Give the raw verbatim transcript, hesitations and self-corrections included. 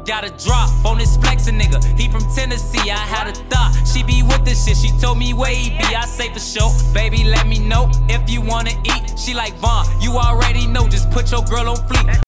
Got a drop on this flexin' nigga, he from Tennessee. I had a thought, she be with this shit. She told me where he be, I say for sure. Baby, let me know if you wanna eat. She like, Vaughn, you already know, just put your girl on fleek.